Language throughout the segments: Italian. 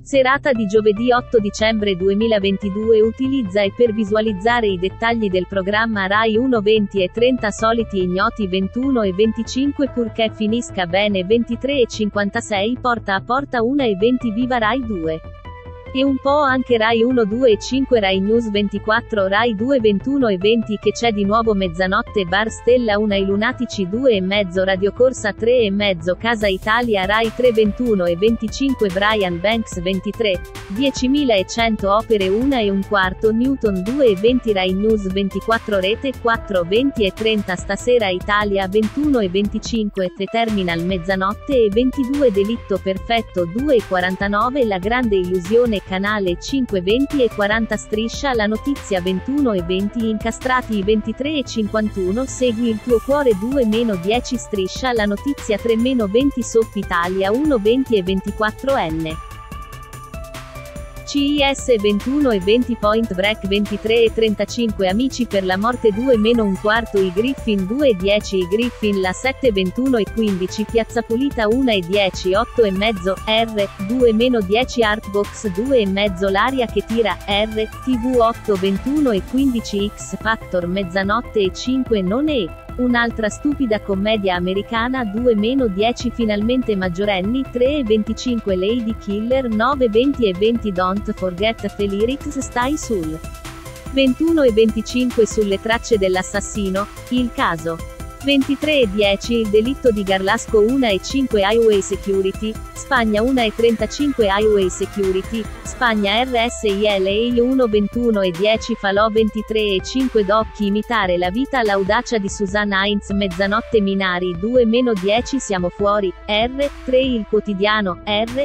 Serata di giovedì 8 dicembre 2022 utilizza e per visualizzare i dettagli del programma Rai 1 20 e 30 soliti ignoti 21 e 25 purché finisca bene 23 e 56 porta a porta 1 e 20 viva Rai 2. E un po' anche Rai 1 2 e 5 Rai News 24 Rai 2 21 e 20 che c'è di nuovo Mezzanotte Bar Stella 1 i Lunatici 2 e mezzo Radiocorsa 3 e mezzo Casa Italia Rai 3 21 e 25 Brian Banks 23, 10.100 Opere 1 e un quarto Newton 2 e 20 Rai News 24 Rete 4 20 e 30 Stasera Italia 21 e 25 The Terminal Mezzanotte e 22 Delitto Perfetto 2 e 49 La Grande Illusione Canale 5 20 e 40 Striscia la Notizia 21 e 20 Incastrati 23 e 51 Segui il tuo cuore 2-10 Striscia la Notizia 3-20 Soap Italia 1 20 e 24N. CIS 21 e 20 Point Break 23 e 35 Amici per la morte 2 meno un quarto I Griffin 2 e 10 I Griffin la 7 21 e 15 Piazza Pulita 1 e 10 8 e mezzo R 2 meno 10 Artbox 2 e mezzo L'aria che tira R TV 8 21 e 15 X Factor mezzanotte e 5 non è un'altra stupida commedia americana 2-10 Finalmente maggiorenni 3 e 25 Lady Killer 9 20 e 20 Don't Forget the Lyrics Stai sul 21 e 25 Sulle tracce dell'assassino, il caso 23 e 10 Il delitto di Garlasco 1 e 5 Highway Security, Spagna 1 e 35 Highway Security, Spagna RSILA 1 21 e 10 Falò 23 e 5 Doc Imitare la vita l'audacia di Susanna Heinz Mezzanotte Minari 2-10 Siamo fuori, R, 3 Il quotidiano, R,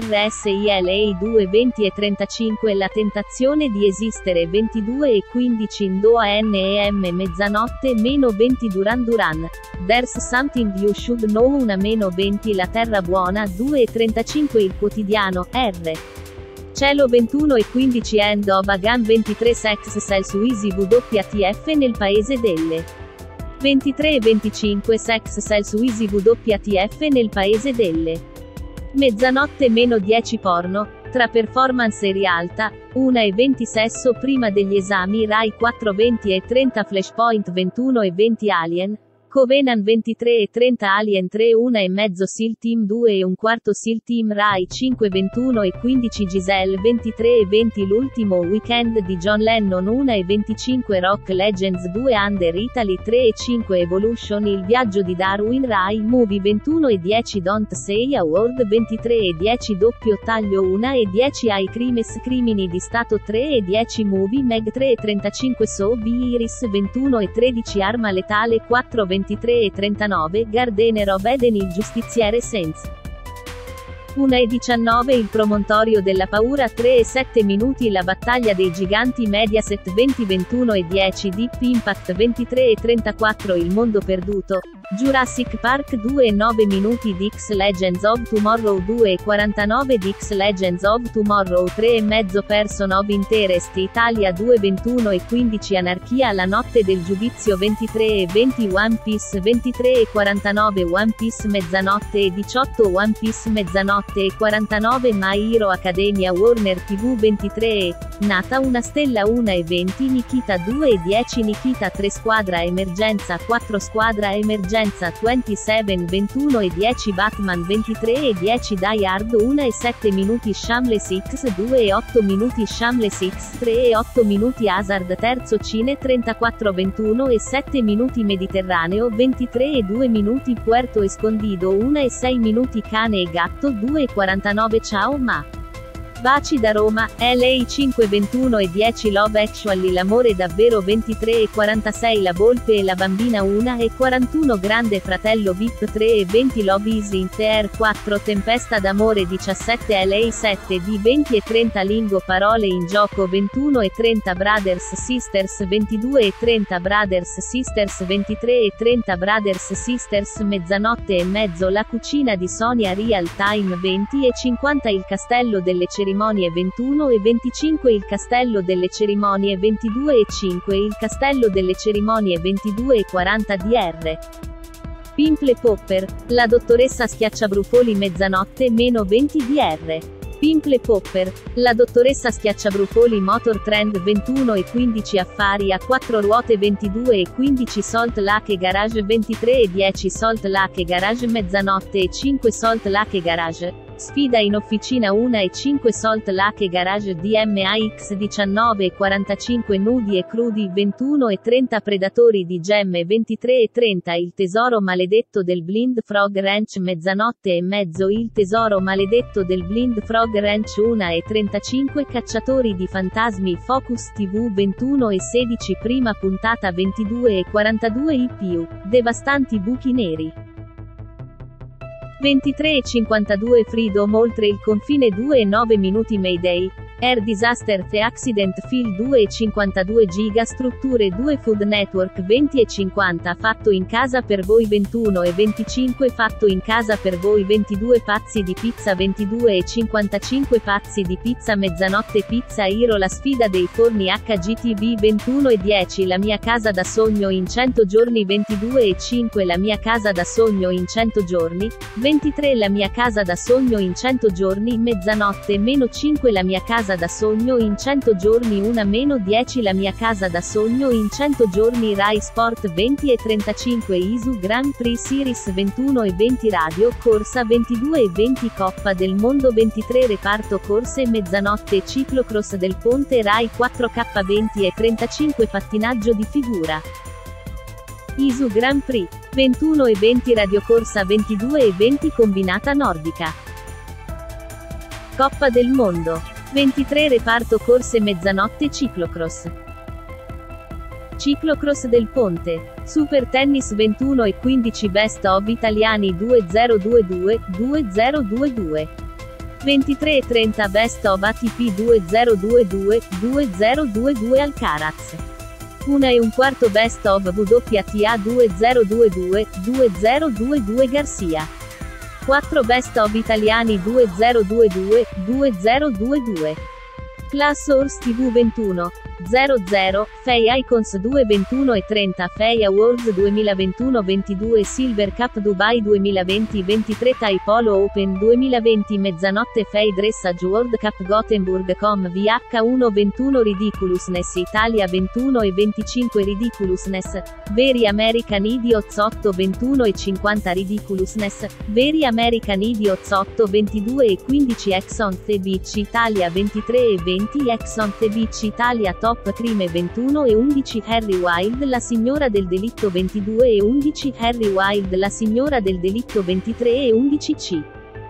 RSILA 2 20 e 35 La tentazione di esistere 22 e 15 Ndoa NEM Mezzanotte -20 Duran Duran. There's Something You Should Know 1-20 La Terra Buona 2 e 35 Il quotidiano, R. Cielo 21 e 15 End of a Gun 23 Sex Sells Easy WTF nel paese delle 23 e 25 Sex Sells Easy WTF nel paese delle Mezzanotte -10 Porno, tra performance e rialta, 1 e 20 Sesso prima degli esami Rai 4 20 e 30 Flashpoint 21 e 20 Alien, Covenant 23 e 30 Alien 3 1 e mezzo SEAL Team 2 e un quarto SEAL Team Rai 5 21 e 15 Giselle 23 e 20 L'ultimo weekend di John Lennon 1 e 25 Rock Legends 2 Under Italy 3 e 5 Evolution Il viaggio di Darwin Rai Movie 21 e 10 Don't Say a Word 23 e 10 doppio taglio 1 e 10 Ai Crimes Crimini di Stato 3 e 10 Movie Meg 3 e 35 So Be Iris 21 e 13 Arma letale 4 23 e 39 Gardener of Eden Il giustiziere Sense 1 e 19 Il promontorio della paura 3 e 7 minuti La battaglia dei giganti Mediaset 20 21 e 10 Deep Impact 23 e 34 Il mondo perduto Jurassic Park 2 e 9 minuti Dix Legends of Tomorrow 2 e 49 Dix Legends of Tomorrow 3 e mezzo Person of Interest Italia 2 21 e 15 Anarchia La notte del giudizio 23 e 20 One Piece 23 e 49 One Piece Mezzanotte e 18 One Piece Mezzanotte e 49 My Hero Academia Warner TV 23 e Nata una stella 1 e 20 Nikita 2 e 10 Nikita 3 Squadra emergenza 4 Squadra emergenza 27 21 e 10 Batman 23 e 10 Die Hard 1 e 7 minuti Shameless X 2 e 8 minuti Shameless X 3 e 8 minuti Hazard terzo Cine 34 21 e 7 minuti Mediterraneo 23 e 2 minuti Puerto Escondido 1 e 6 minuti Cane e gatto 2 e 49 Ciao Ma Baci da Roma, LA 5 21 e 10 Love Actually L'amore davvero 23 e 46 La volpe e la bambina 1 e 41 Grande fratello VIP 3 e 20 Love is in the Air 4 Tempesta d'amore 17 LA 7 di 20 e 30 Lingo parole in gioco 21 e 30 Brothers Sisters 22 e 30 Brothers Sisters 23 e 30 Brothers Sisters Mezzanotte e mezzo La cucina di Sonia Real Time 20 e 50 Il castello delle cerimonie 21 e 25 Il castello delle cerimonie 22 e 5 Il castello delle cerimonie 22 e 40 Dr. Pimple Popper, la dottoressa Schiacciabrufoli Mezzanotte -20 Dr. Pimple Popper, la dottoressa schiacciabrufoli Motor Trend 21 e 15 affari a 4 ruote 22 e 15 Salt Lake Garage 23 e 10 Salt Lake Garage mezzanotte e 5 Salt Lake Garage. Sfida in officina 1 e 5 Salt Lake Garage DMAX 19 e 45 nudi e crudi 21 e 30 predatori di gemme 23 e 30 il tesoro maledetto del Blind Frog Ranch mezzanotte e mezzo il tesoro maledetto del Blind Frog Ranch 1 e 35 cacciatori di fantasmi Focus TV 21 e 16 prima puntata 22 e 42 IPU, devastanti buchi neri. 23 e 52 Freedom oltre il confine 2 e 9 minuti Mayday, Air Disaster The Accident Field 2 e 52 giga strutture 2 Food Network 20 e 50 fatto in casa per voi 21 e 25 fatto in casa per voi 22 pazzi di pizza 22 e 55 pazzi di pizza mezzanotte Pizza Hero la sfida dei forni HGTV 21 e 10 la mia casa da sogno in 100 giorni 22 e 5 la mia casa da sogno in 100 giorni, 23 la mia casa da sogno in 100 giorni mezzanotte meno 5 la mia casa da sogno in 100 giorni 1 meno 10 la mia casa da sogno in 100 giorni Rai Sport 20 e 35 ISU Grand Prix Series 21 e 20 Radio Corsa 22 e 20 Coppa del Mondo 23 Reparto Corse mezzanotte Ciclocross del Ponte Rai 4K 20 e 35 Pattinaggio di figura ISU Grand Prix 21 e 20 Radiocorsa 22 e 20 Combinata Nordica Coppa del Mondo 23 Reparto Corse mezzanotte Ciclocross Ciclocross del Ponte Super Tennis 21 e 15 Best of Italiani 2022 2022 23 e 30 Best of ATP 2022 2022 Alcaraz 1 e un quarto Best of WTA 2022 2022 Garcia 4 Best of Italiani 2022 2022 Class Horse TV 21 00 FEI Icons 2 21 e 30 FEI Awards 2021-22 Silver Cup Dubai 2020-23 Thai Polo Open 2020 mezzanotte FEI Dressage World Cup Gothenburg Com VH1 21 Ridiculousness Italia 21 e 25 Ridiculousness Veri American Idiots 8 21 e 50 Ridiculousness Veri American Idiots 8 22 e 15 Ex on the Beach Italia 23 e 20 Ex on the Beach Italia Top Crime 21 e 11 Harry Wild La signora del delitto 22 e 11 Harry Wild La signora del delitto 23 e 11 C.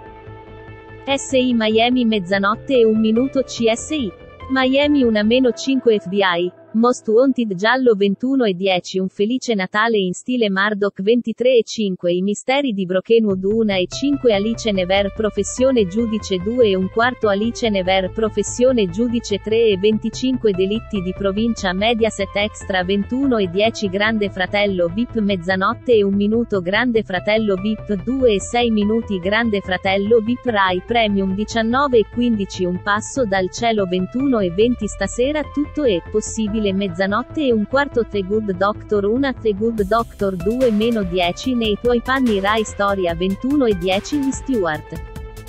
SI Miami mezzanotte e 1 minuto CSI. Miami 1-5 FBI. Most Wanted giallo 21 e 10 Un felice Natale in stile Murdoch 23 e 5 I misteri di Brokenwood 1 e 5 Alice Never professione giudice 2 e un quarto Alice Never professione giudice 3 e 25 delitti di provincia Mediaset Extra 21 e 10 Grande Fratello VIP mezzanotte e 1 minuto Grande Fratello VIP 2 e 6 minuti Grande Fratello VIP Rai Premium 19 e 15 Un passo dal cielo 21 e 20 Stasera tutto è possibile mezzanotte e un quarto The Good Doctor 1 The Good Doctor 2 meno 10 Nei tuoi panni Rai Storia 21 e 10 Gli Stewart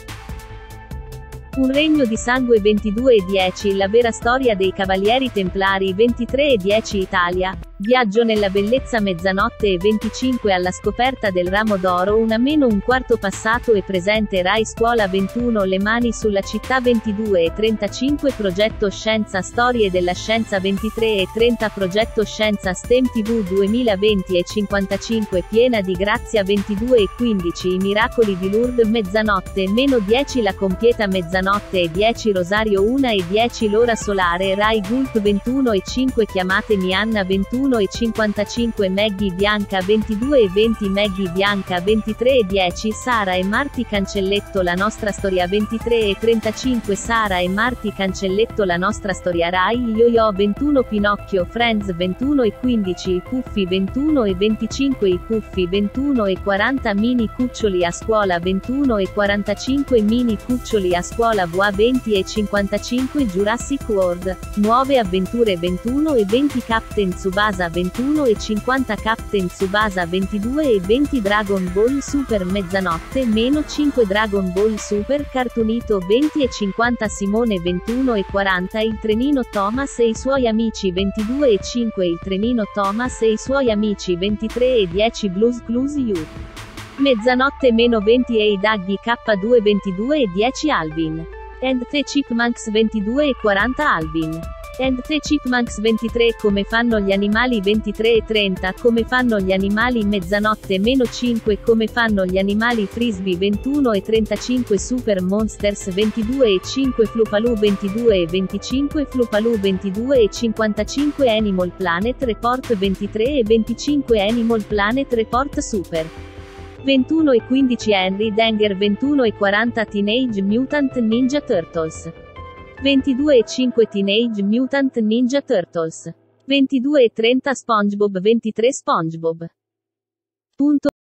Un regno di sangue 22 e 10 La vera storia dei Cavalieri Templari 23 e 10 Italia Viaggio nella bellezza mezzanotte e 25 alla scoperta del ramo d'oro 1 meno un quarto passato e presente Rai Scuola 21 Le mani sulla città 22 e 35 Progetto Scienza Storie della scienza 23 e 30 Progetto Scienza STEM TV 2020 e 55 Piena di grazia 22 e 15 I miracoli di Lourdes mezzanotte meno 10 La compieta mezzanotte e 10 Rosario 1 e 10 L'ora solare Rai Gulp 21 e 5 Chiamatemi Anna 21 e 55 Maggie Bianca 22 e 20 Maggie Bianca 23 e 10 Sara e Marti Cancelletto La nostra storia 23 e 35 Sara e Marti Cancelletto La nostra storia Rai Yo-Yo 21 Pinocchio Friends 21 e 15 I Puffi 21 e 25 I Puffi 21 e 40 Mini Cuccioli a scuola 21 e 45 Mini Cuccioli a scuola Bois 20 e 55 Jurassic World Nuove avventure 21 e 20 Captain Tsubasa Tsubasa 21 e 50 Captain Tsubasa 22 e 20 Dragon Ball Super mezzanotte meno 5 Dragon Ball Super Cartoonito 20 e 50 Simone 21 e 40 il trenino Thomas e i suoi amici 22 e 5 il trenino Thomas e i suoi amici 23 e 10 Blues Clues You. Mezzanotte meno 20 e i Daggy K2 22 e 10 Alvin. And the Chipmunks 22 e 40 Alvin. And the Chipmunks 23 come fanno gli animali 23 e 30 come fanno gli animali mezzanotte meno 5 come fanno gli animali frisbee 21 e 35 Super Monsters 22 e 5 Flupaloo 22 e 25 Flupaloo 22 e 55 Animal Planet Report 23 e 25 Animal Planet Report Super 21 e 15 Henry Danger 21 e 40 Teenage Mutant Ninja Turtles 22 e 5 Teenage Mutant Ninja Turtles 22 e 30 SpongeBob 23 SpongeBob.